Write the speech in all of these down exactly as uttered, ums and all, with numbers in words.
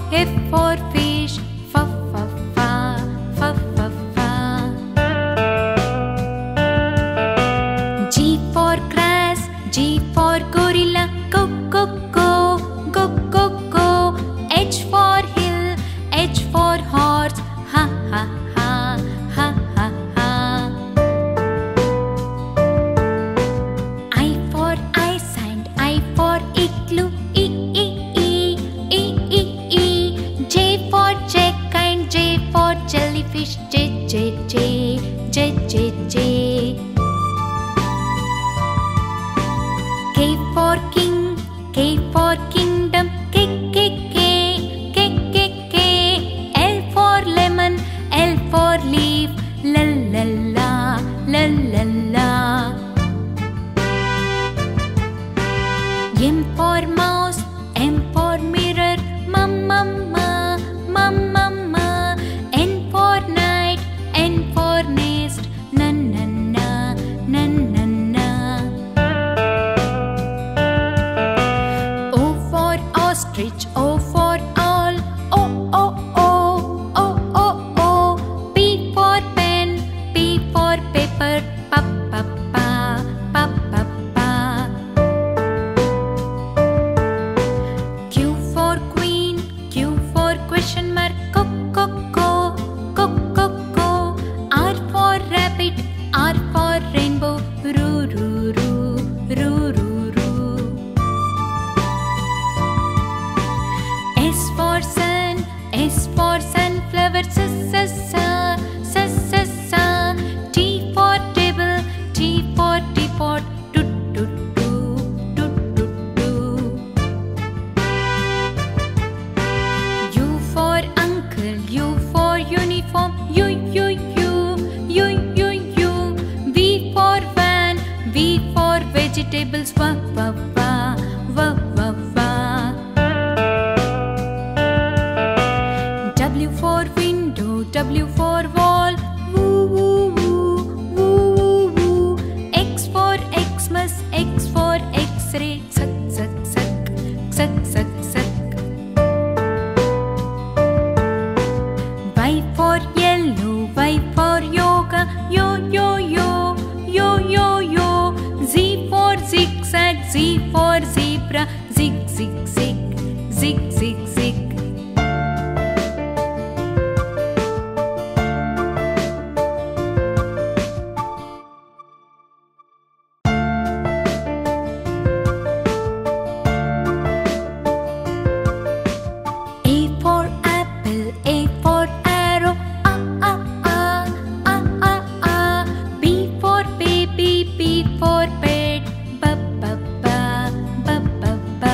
F for fish, fa fa fa, fa fa fa. G for grass, G for gorilla, go go go, go go go. H for hill, H for horse, ha ha ha, ha ha ha. I for ice and I for igloo, e e e, e e e. J for jack and J for jellyfish, j j j, j j j. K for king, K for kingdom, k k k, k k k. L for lemon, L for leaf, la la la, la la la. M for mouse, M for mirror, ma ma ma, ma ma ma. N for night, N for nest, na na na, na na na. O for ostrich, O for owl, o o o, o o o. P for pen, P for paper, pa pa pa, pa pa pa. Q for queen, Q for question mark, co co co, co co co. R for rabbit, R for rainbow, roo roo roo, roo roo roo. S for sun, S for sunflower, s s s, s s s. T for table, T for teapot, do do do, do do do. U for uncle, U for uniform, U U U, U U U. V for van, V for vegetables, va va va, va va va. W for window, W for wall, woo woo woo, woo woo woo. X for Xmas, X for X-ray, sak sak sak, sak sak sak. Y for yellow, Y for yoga, yo yo yo, yo yo yo. Z for zigzag, Z for zebra, zig zig zig, zig zig zig. A for apple, A for arrow, ah ah ah, ah ah ah. B for baby, B for bed, ba ba ba, ba ba ba.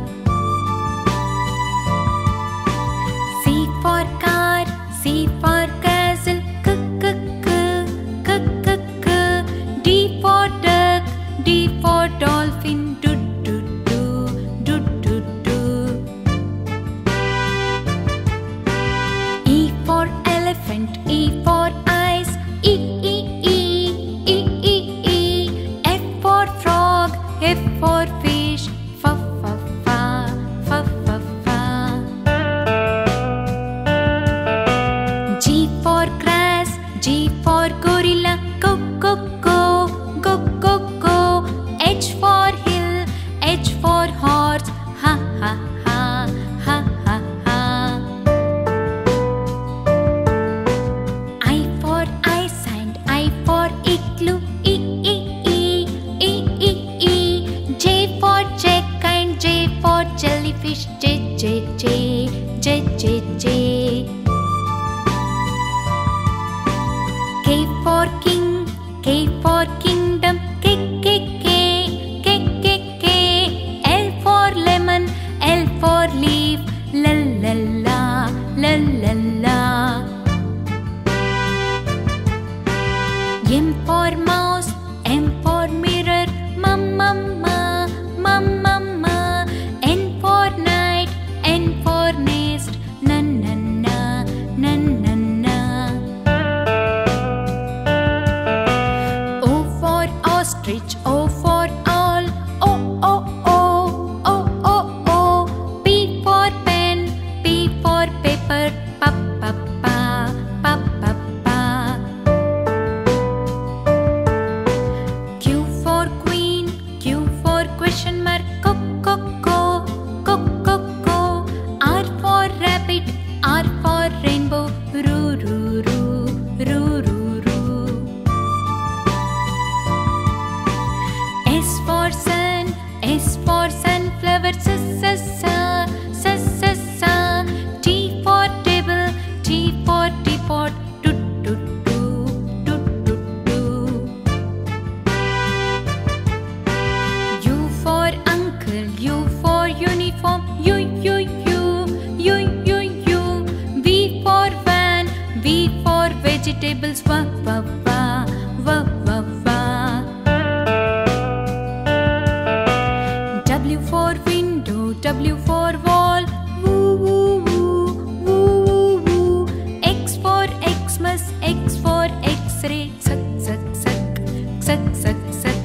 C for car, C for castle, k k k, k k k. D for duck, D for dolphin, do do do, do do do. E for elephant, E for eyes, E E E, E E E. F for frog, F for fish, fa fa fa, fa fa fa. G for grass, G for gorilla, go go go, go go go. H for hill, H for horse, ha ha ha, ha ha ha. I for ice and I for igloo, e e e, e e e. J for jack and J for jellyfish, j j j, j j j. K for king, K for kingdom, k k k, k k k. L for lemon, L for leaf, la la la, la la la. M for mouse, M for mirror, ma ma ma, ma ma ma. N for night, N for nest, na na na, vegetables. Va va va va va va. W for window, W for wall. Woo woo woo woo woo woo. X for Xmas, X for X-ray. Sak sak sak sak sak sak.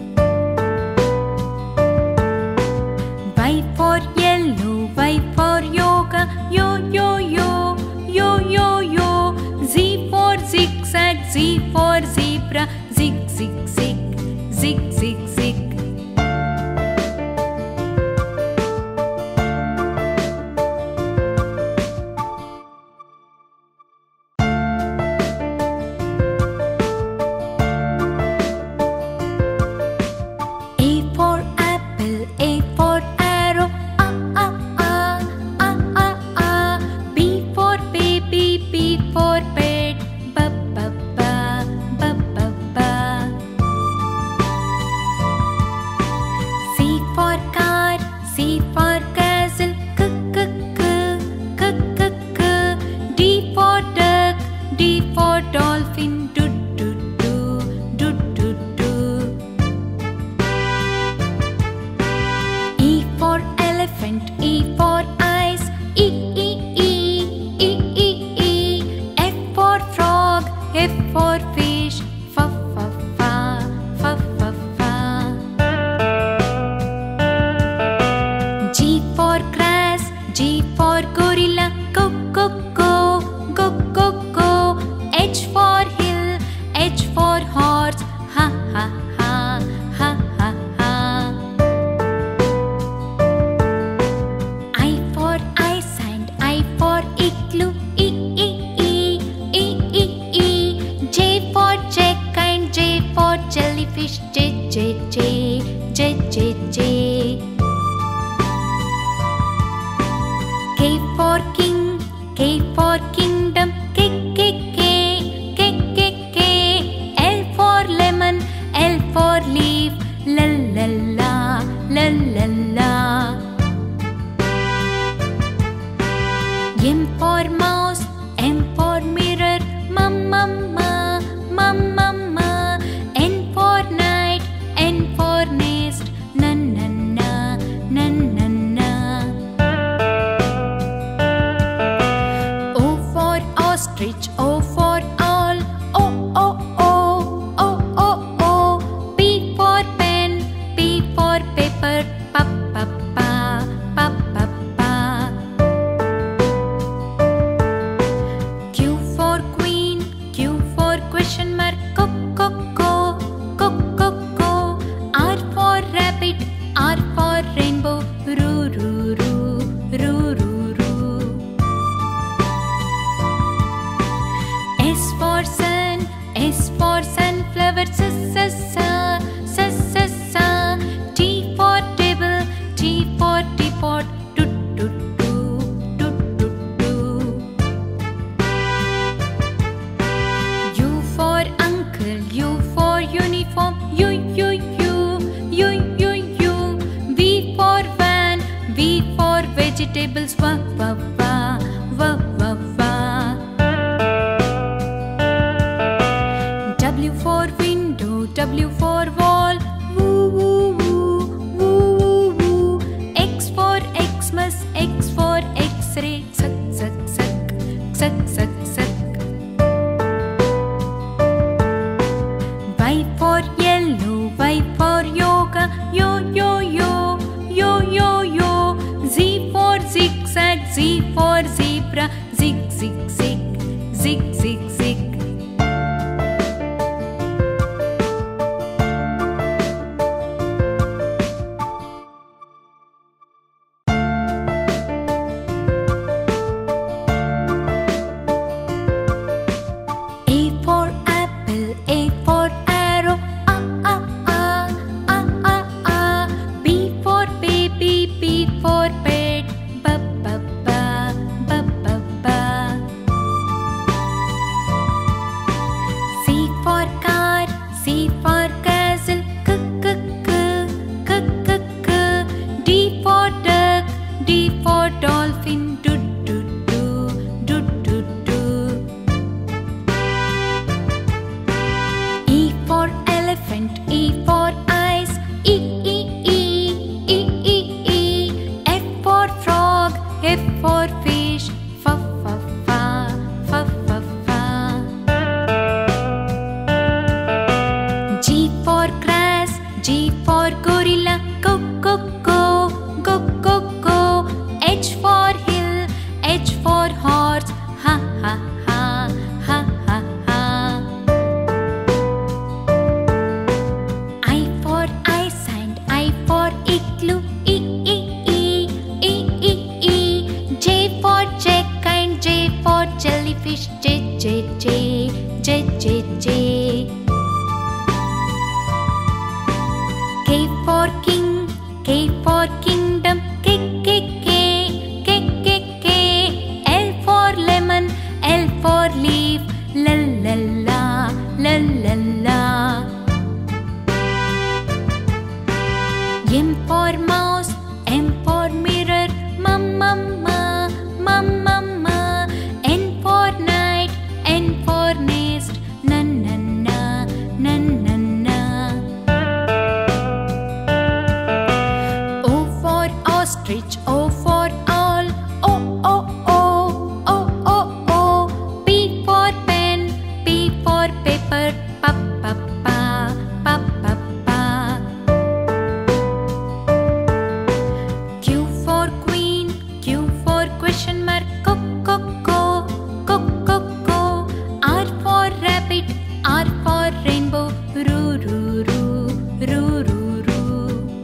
Y for yellow, Y for yoga. Yo yo yo yo yo yo. Z for zigzag, Z for zebra. Zig zig zig zig zig zig. A for apple, A for arrow. Ah ah ah ah ah ah. B for baby, B for bed. Ba ba ba ba ba ba. C for car, C for castle. K k k k k k. D for duck, D for dolphin. Do do do do do do. E for elephant, E for eyes. E e e e e e. F for frog, F for fish. Fa fa fa fa fa fa. G for grass, G for gorilla. Go go go go go go. H for hill, H for horse. Ha ha ha ha ha ha. I for ice and I for igloo. E e e e e e. J for jack and J for jellyfish. J j j j j j. K for king, K for kingdom. K k k k k k. L for lemon, L for leaf. La la la la la la. M for mouse, M for mirror. Ma ma ma ma ma ma. N for night, N for nest. Na na na na na na. O for ostrich, O for owl. O o o o o o. P for pen, P for paper. Pa pa pa pa pa pa. Q for queen, Q for question mark. Co co co co co co. R for rabbit, R for rainbow. Roo roo roo roo roo roo. S for sun, S for sunflower. S s s s s s. T for table, T for teapot. Do do do do do do. U for uncle, U for uniform. U u u u u u. V for van, V for vegetables. Va va va va va va. W for window, W for wall. Woo woo woo woo woo woo. X for Xmas, X for X-ray. Sak sak sak sak sak sak. Y for yellow, Y for yoga. Yo yo yo yo yo yo. Z for zigzag, Z for zebra. Zig zig zig zig zig zig. A for apple, A for arrow. Ah ah ah ah ah ah. B for baby, B for bed. Ba ba ba ba ba ba. dolphin, do do do do do do. F for fish, fa fa fa, fa fa fa. G for grass, G for gorilla, go go go, go go go. H for hill, H for horse, ha ha ha, ha ha ha. I for ice and I for igloo, e e e, e e e. J for jack and J for jellyfish, j j j, j j j. K for king, K for kingdom, k k k, k k k. L for lemon, L for leaf, la la la, la la la. M for mouse, M for mirror, ma ma ma, ma ma ma. N for night, N for nest, na na na, na na na. O for ostrich, O for owl, o o o, o o o. P for pen, P for paper, pa pa pa, pa pa pa. Q for queen, Q for question mark, co co co, co co co. R for rabbit, R for rainbow, roo roo roo, roo roo roo.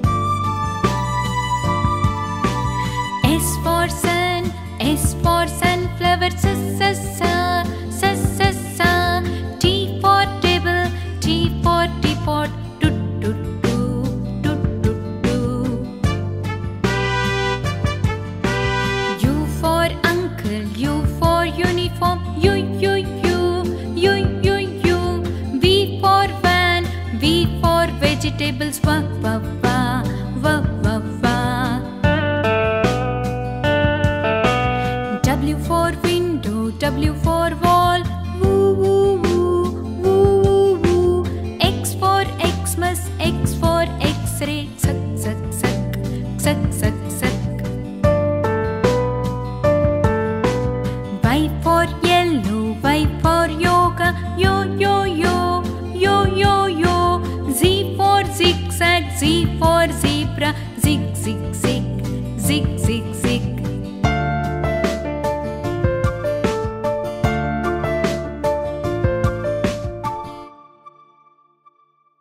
S for sun, S for sunflower, s s s, s s s. T for table, T for teapot, toot toot toot, toot toot toot. U for uncle, U for uniform, U U U, U U U. V for van, V for vegetables, va va va, va va va. W for window, W for wall, woo woo woo, woo woo woo. X for Xmas, X for X-ray, suck suck suck, suck suck suck. Y for yellow, Y for yoga, yo yo yo, yo yo yo. Z for zigzag, Z for zebra, zig zig zig, zig zig